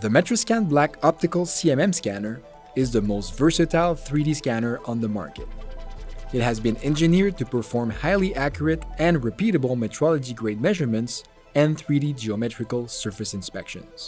The MetraSCAN Black optical CMM scanner is the most versatile 3D scanner on the market. It has been engineered to perform highly accurate and repeatable metrology-grade measurements and 3D geometrical surface inspections.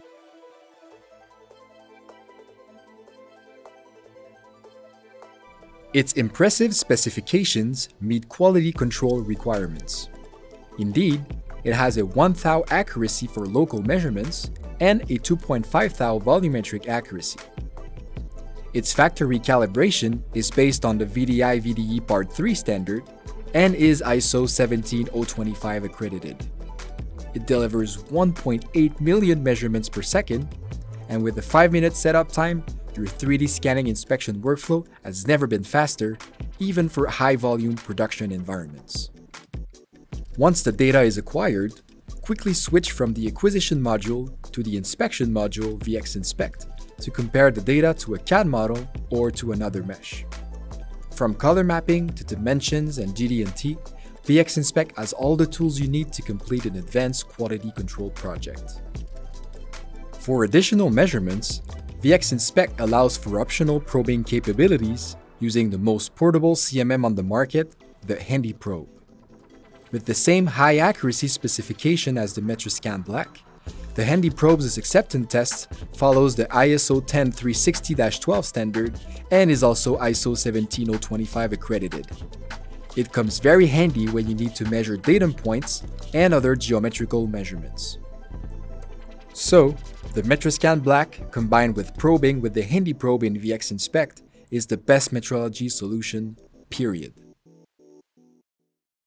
Its impressive specifications meet quality control requirements. Indeed, it has a 1 thou accuracy for local measurements and a 2.5 thou volumetric accuracy. Its factory calibration is based on the VDI/VDE Part 3 standard and is ISO 17025 accredited. It delivers 1.8 million measurements per second, and with a 5-minute setup time, your 3D scanning inspection workflow has never been faster, even for high-volume production environments. Once the data is acquired, quickly switch from the acquisition module to the inspection module VXinspect to compare the data to a CAD model or to another mesh. From color mapping to dimensions and GD&T, VXinspect has all the tools you need to complete an advanced quality control project. For additional measurements, VXinspect allows for optional probing capabilities using the most portable CMM on the market, the HandyPROBE. With the same high accuracy specification as the MetraSCAN Black, the HandyPROBE's acceptance test follows the ISO 10360-12 standard and is also ISO 17025 accredited. It comes very handy when you need to measure datum points and other geometrical measurements. So, the MetraSCAN Black combined with probing with the HandyPROBE in VXinspect is the best metrology solution, period.